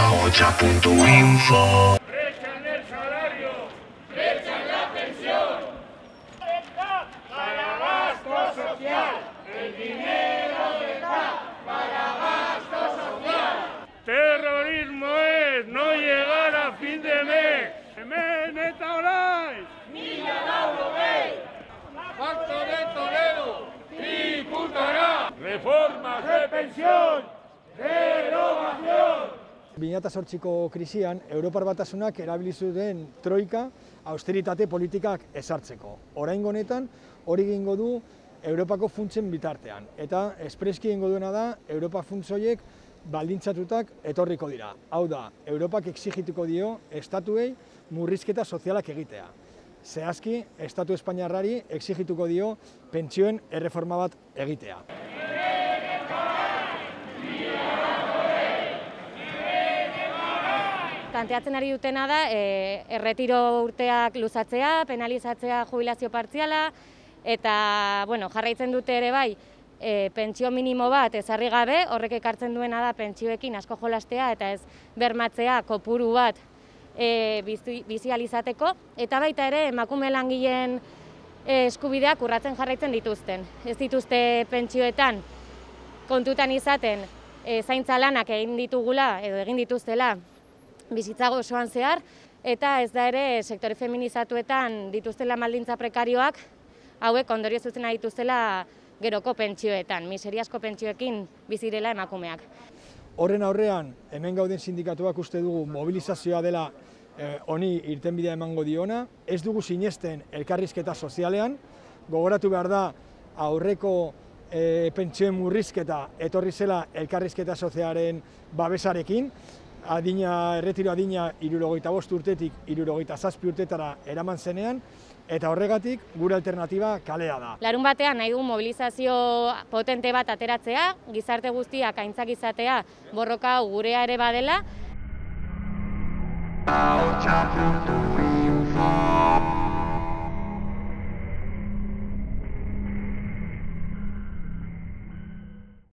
ahotsa.info. Brechan el salario, brechan la pensión. Para gasto social, el dinero está para gasto social. Terrorismo es no llegar a fin de mes. Hemen eta oraiz, mila laurogei. Pacto de Toledo, diputara. Reformas de pensión, derogación. 2008ko krisian, Europar Batasunak erabili zuten troika austeritate politikak ezartzeko. Oraingo honetan, hori egingo du Europako funtsen bitartean. Eta espreski egingo duena da, Europa funts horiek baldintzatutak etorriko dira. Hau da, Europak exigituko dio estatuei murrizketa sozialak egitea. Zehazki, Estatu Espainiarrari exigituko dio pentsioen erreforma bat egitea. Planteatzen ari dutena da, erretiro urteak luzatzea, penalizatzea jubilazio partziala, eta jarraitzen dute ere bai, pentsio minimo bat ezarri gabe, horrek ekartzen duena da pentsioekin asko jolastea eta ez bermatzea kopuru bat bizializateko, eta baita ere emakume langileen eskubideak urratzen jarraitzen dituzten. Ez dituzte pentsioetan kontutan izaten zaintza lanak egin ditugula edo egin dituztela bizitza osoan zehar, eta ez da ere sektore feminizatuetan dituztela baldintza prekarioak, hauek ondorio zuzena dituztela geroko pentsioetan, miseriazko pentsioekin bizirela emakumeak. Horren aurrean, hemen gauden sindikatuak uste dugu mobilizazioa dela honi irtenbidea emango diona, ez dugu sinesten elkarrizketa sozialean, gogoratu behar da aurreko pentsioen murrizketa etorri zela elkarrizketa sozialaren babesarekin, erretiro adina 65 urtetik 67 urtetara eraman zenean, eta horregatik gure alternatiba kalea da. Larun batean nahi dugu mobilizazio potente bat ateratzea, gizarte guztiak aintzak izatea borroka gurea ere badela. ahotsa.info